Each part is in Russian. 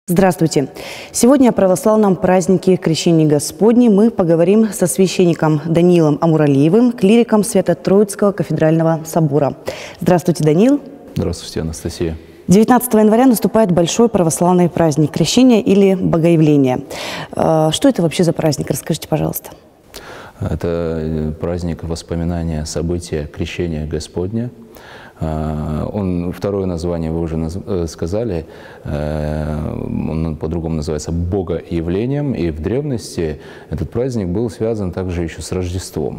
Здравствуйте! Сегодня о православном празднике Крещения Господней мы поговорим со священником Даниилом Амуралиевым, клириком Свято-Троицкого кафедрального собора. Здравствуйте, Даниил! Здравствуйте, Анастасия! 19 января наступает большой православный праздник Крещения или Богоявления. Что это вообще за праздник? Расскажите, пожалуйста. Это праздник воспоминания события Крещения Господня. Второе название вы уже сказали, он по-другому называется Богоявлением, и в древности этот праздник был связан также еще с Рождеством.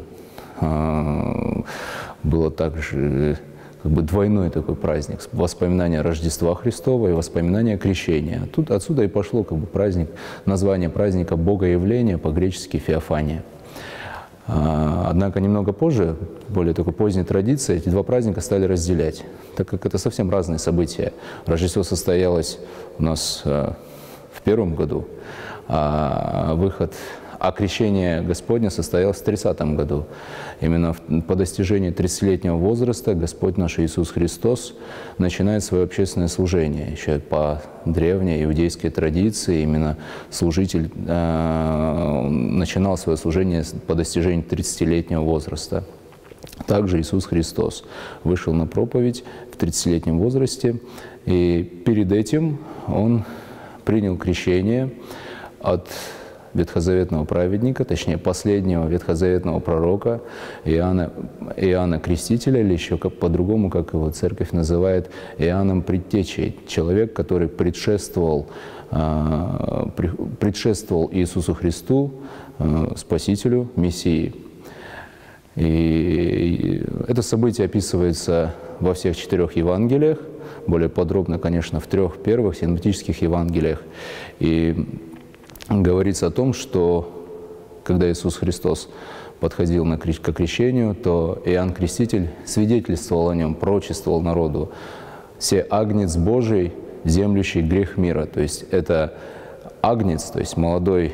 Было также двойной такой праздник, воспоминание Рождества Христова и воспоминание Крещения. Отсюда и пошло праздник, название праздника Богоявления, по-гречески Феофания. Однако немного позже, более такой поздней традиции, эти два праздника стали разделять, так как это совсем разные события. Рождество состоялось у нас в первом году, а крещение Господне состоялось в 30-м году. Именно по достижении 30-летнего возраста Господь наш Иисус Христос начинает свое общественное служение. Еще по древней иудейской традиции именно служитель начинал свое служение по достижении 30-летнего возраста. Также Иисус Христос вышел на проповедь в 30-летнем возрасте, и перед этим Он принял крещение от ветхозаветного праведника, точнее последнего ветхозаветного пророка Иоанна Крестителя, или еще по-другому, как его церковь называет, Иоанном Предтечей, человек, который предшествовал Иисусу Христу, Спасителю, Мессии. И это событие описывается во всех 4 Евангелиях, более подробно, конечно, в 3 первых синоптических Евангелиях. И говорится о том, что когда Иисус Христос подходил к крещению, то Иоанн Креститель свидетельствовал о нем, пророчествовал народу: «Се агнец Божий, землющий грех мира». То есть это агнец, то есть молодой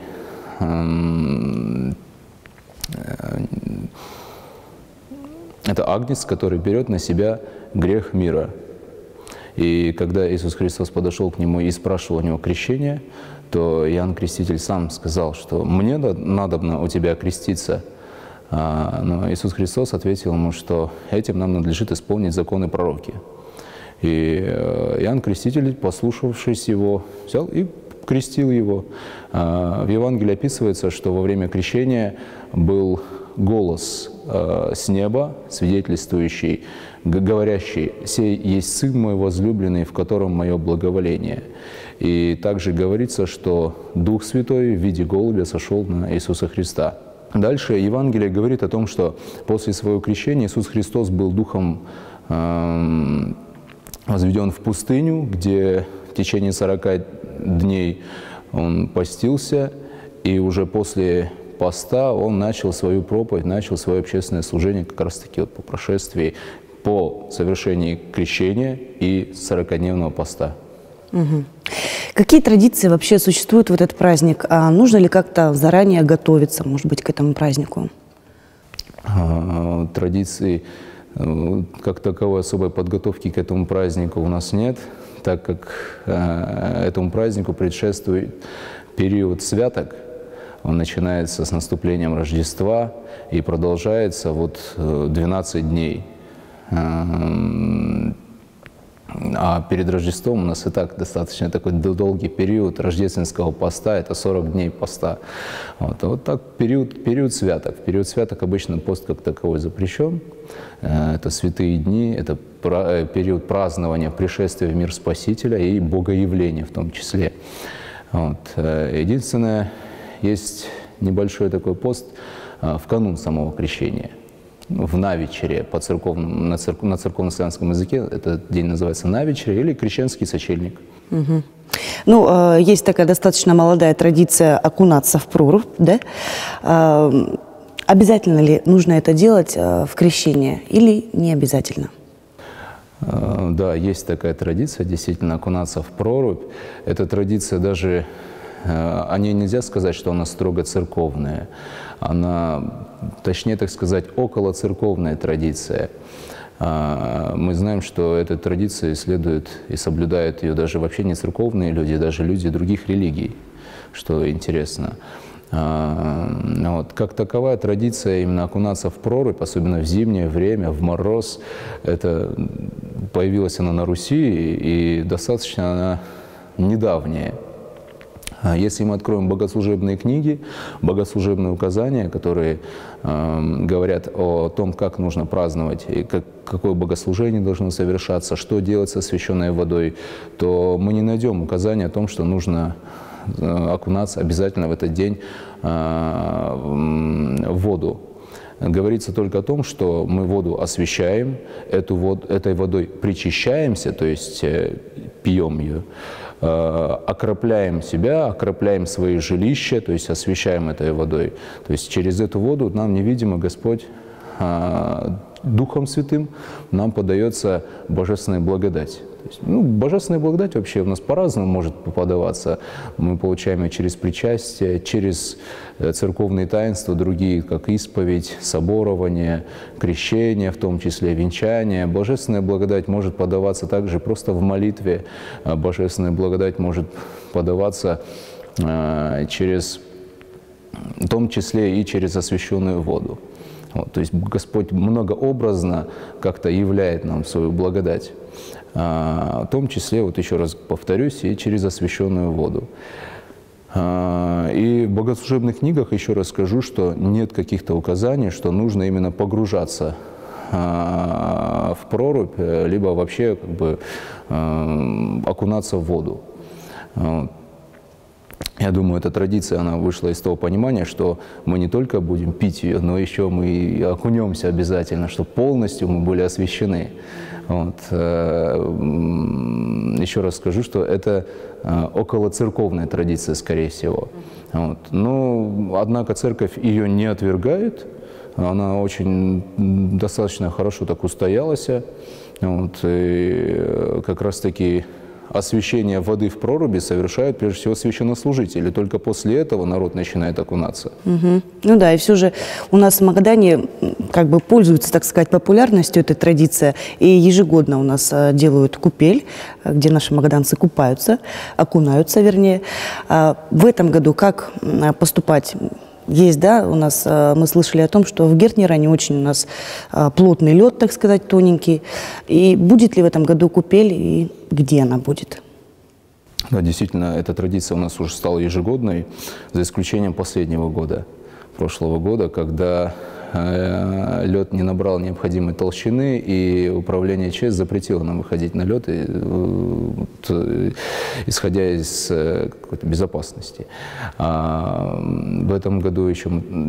это агнец, который берет на себя грех мира. И когда Иисус Христос подошел к нему и спрашивал у него крещение, то Иоанн Креститель сам сказал, что «мне надобно у тебя креститься». Но Иисус Христос ответил ему, что этим нам надлежит исполнить законы пророки. И Иоанн Креститель, послушавшись его, взял и крестил его. В Евангелии описывается, что во время крещения был голос с неба, свидетельствующий, говорящий: «Сей есть Сын мой возлюбленный, в котором мое благоволение». И также говорится, что Дух Святой в виде голубя сошел на Иисуса Христа. Дальше Евангелие говорит о том, что после своего крещения Иисус Христос был Духом возведен в пустыню, где в течение 40 дней Он постился, и уже после поста Он начал свою проповедь, начал свое общественное служение как раз-таки по прошествии, по совершении крещения и 40-дневного поста. Угу. Какие традиции вообще существуют в этот праздник? А нужно ли как-то заранее готовиться, может быть, к этому празднику? Традиций, как таковой особой подготовки к этому празднику у нас нет, так как этому празднику предшествует период святок. Он начинается с наступлением Рождества и продолжается 12 дней. А перед Рождеством у нас и так достаточно такой долгий период рождественского поста, это 40 дней поста. Вот так период святок. В период святок обычно пост как таковой запрещен. Это святые дни, это период празднования пришествия в мир Спасителя и Богоявления в том числе. Единственное, есть небольшой такой пост в канун самого крещения. В навечере, на церковно-славянском языке этот день называется навечере или крещенский сочельник. Угу. Ну, есть такая достаточно молодая традиция окунаться в прорубь, да? Обязательно ли нужно это делать в крещение или не обязательно? Да, есть такая традиция, действительно, окунаться в прорубь. Эта традиция даже, о ней нельзя сказать, что она строго церковная. Она, точнее так сказать, околоцерковная традиция. Мы знаем, что этой традиции следует и соблюдают ее даже вообще не церковные люди, даже люди других религий, что интересно. Вот. Как таковая традиция именно окунаться в прорубь, особенно в зимнее время, в мороз, это появилась она на Руси и достаточно она недавняя. Если мы откроем богослужебные книги, богослужебные указания, которые говорят о том, как нужно праздновать, и какое богослужение должно совершаться, что делать с освященной водой, то мы не найдем указания о том, что нужно окунаться обязательно в этот день в воду. Говорится только о том, что мы воду освящаем, этой водой причащаемся, то есть пьем ее, окропляем себя, окропляем свои жилища, то есть освящаем этой водой. То есть через эту воду нам невидимо Господь Духом Святым нам подается божественная благодать. То есть, божественная благодать вообще у нас по-разному может подаваться. Мы получаем ее через причастие, через церковные таинства, другие, как исповедь, соборование, крещение, в том числе венчание. Божественная благодать может подаваться также просто в молитве. Божественная благодать может подаваться через, в том числе и через освященную воду. Вот, то есть Господь многообразно как-то являет нам свою благодать, в том числе, вот еще раз повторюсь, и через освященную воду. И в богослужебных книгах еще раз скажу, что нет каких-то указаний, что нужно именно погружаться в прорубь, либо вообще как бы окунаться в воду. Я думаю, эта традиция, она вышла из того понимания, что мы не только будем пить ее, но еще мы и окунемся обязательно, чтобы полностью мы были освящены. Вот. Еще раз скажу, что это околоцерковная традиция, скорее всего. Вот. Но, однако, церковь ее не отвергает, она очень достаточно хорошо так устоялась. Вот. И как раз-таки освящение воды в проруби совершают прежде всего священнослужители. Только после этого народ начинает окунаться. Ну да, и все же у нас в Магадане как бы пользуется, так сказать, популярностью эта традиция. И ежегодно у нас делают купель, где наши магаданцы купаются, окунаются, вернее. В этом году как поступать? Есть, да, у нас, мы слышали о том, что в Гертнере очень у нас плотный лед, так сказать, тоненький. И будет ли в этом году купель и где она будет? Да, действительно, эта традиция у нас уже стала ежегодной, за исключением последнего года, прошлого года, когда лед не набрал необходимой толщины, и управление ЧС запретило нам выходить на лед, исходя из какой-то безопасности. В этом году еще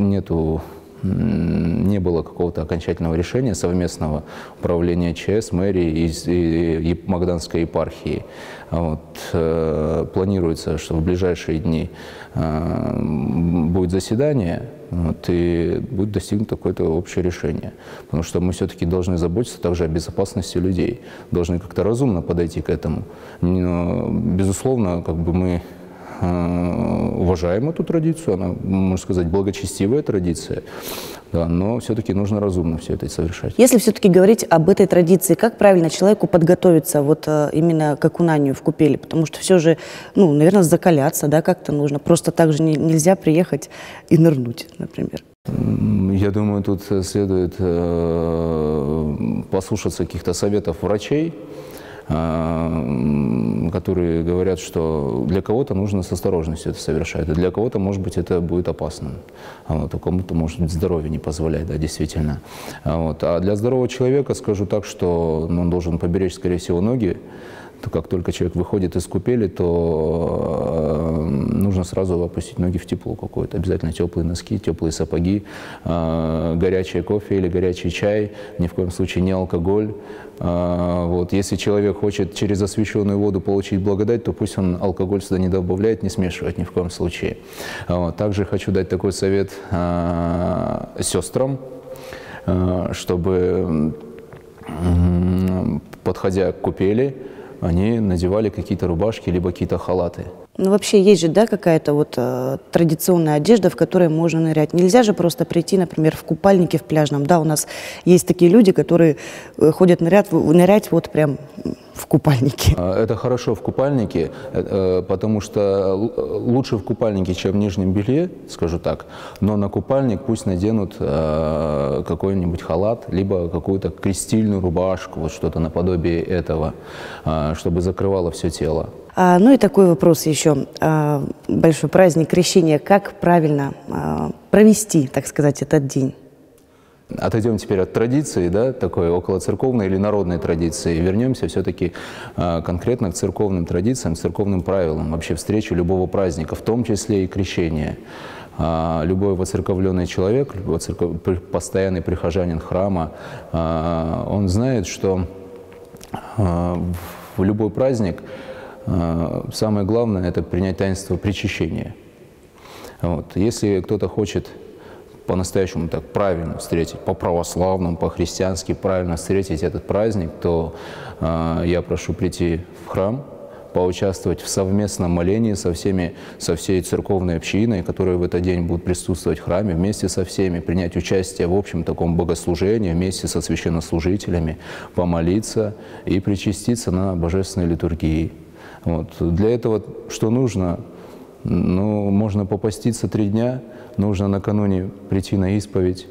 не было какого-то окончательного решения совместного управления ЧС, мэрии и Магаданской епархии. Вот. Планируется, что в ближайшие дни будет заседание, вот, и будет достигнуто какое-то общее решение. Потому что мы все-таки должны заботиться также о безопасности людей, должны как-то разумно подойти к этому. Но, безусловно, как бы мы уважаем эту традицию, она, можно сказать, благочестивая традиция, да, но все-таки нужно разумно все это совершать. Если все-таки говорить об этой традиции, как правильно человеку подготовиться вот именно к окунанию в купели? Потому что все же, наверное, закаляться, да, как-то нужно. Просто так же нельзя приехать и нырнуть, например. Я думаю, тут следует послушаться каких-то советов врачей, которые говорят, что для кого-то нужно с осторожностью это совершать, а для кого-то, может быть, это будет опасным, а кому-то, может быть, здоровье не позволяет, да, действительно. А для здорового человека скажу так, что он должен поберечь, скорее всего, ноги. Как только человек выходит из купели, то нужно сразу опустить ноги в тепло какое-то. Обязательно теплые носки, теплые сапоги, горячий кофе или горячий чай, ни в коем случае не алкоголь. Вот. Если человек хочет через освященную воду получить благодать, то пусть он алкоголь сюда не добавляет, не смешивает ни в коем случае. Вот. Также хочу дать такой совет сестрам, чтобы, подходя к купели, они надевали какие-то рубашки либо какие-то халаты. Ну, вообще есть же, да, какая-то вот традиционная одежда, в которой можно нырять. Нельзя же просто прийти, например, в купальнике в пляжном. Да, у нас есть такие люди, которые ходят нырять вот прям в купальнике. Это хорошо в купальнике, потому что лучше в купальнике, чем в нижнем белье, скажу так. Но на купальник пусть наденут какой-нибудь халат, либо какую-то крестильную рубашку, вот что-то наподобие этого, чтобы закрывало все тело. Ну и такой вопрос еще. Большой праздник Крещения. Как правильно провести, так сказать, этот день? Отойдем теперь от традиции, да, такой околоцерковной или народной традиции, и вернемся все-таки конкретно к церковным традициям, к церковным правилам, вообще встречи любого праздника, в том числе и крещения. Любой воцерковленный человек, постоянный прихожанин храма, он знает, что в любой праздник самое главное – это принять таинство причащения. Вот. Если кто-то хочет по-настоящему так правильно встретить, по-православному, по-христиански правильно встретить этот праздник, то я прошу прийти в храм, поучаствовать в совместном молении со всей церковной общиной, которая в этот день будет присутствовать в храме, вместе со всеми, принять участие в общем таком богослужении, вместе со священнослужителями, помолиться и причаститься на божественной литургии. Вот. Для этого что нужно? Ну, можно попаститься 3 дня, нужно накануне прийти на исповедь,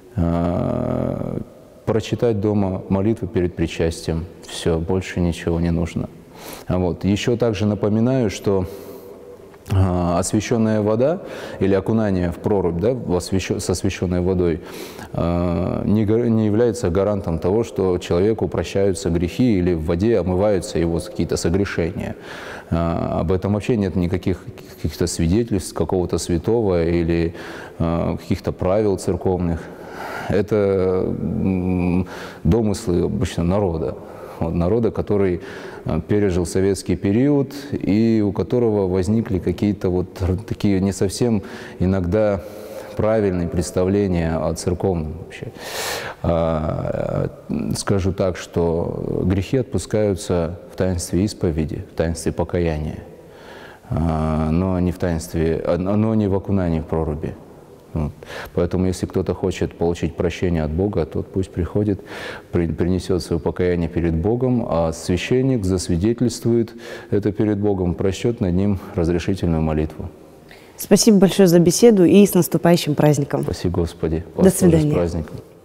прочитать дома молитву перед причастием. Все, больше ничего не нужно. Вот. Еще также напоминаю, что освященная вода или окунание в прорубь, да, с освященной водой не является гарантом того, что человеку прощаются грехи или в воде омываются его какие-то согрешения. Об этом вообще нет никаких каких-то свидетельств какого-то святого или каких-то правил церковных. Это домыслы обычно народа. Народа, который пережил советский период и у которого возникли какие-то вот такие не совсем иногда правильные представления о церковном вообще. Скажу так, что грехи отпускаются в таинстве исповеди, в таинстве покаяния, но не в окунании в проруби. Вот. Поэтому, если кто-то хочет получить прощение от Бога, тот пусть приходит, принесет свое покаяние перед Богом, а священник засвидетельствует это перед Богом, прочтет над ним разрешительную молитву. Спасибо большое за беседу и с наступающим праздником. Спасибо, Господи. До свидания. С праздником.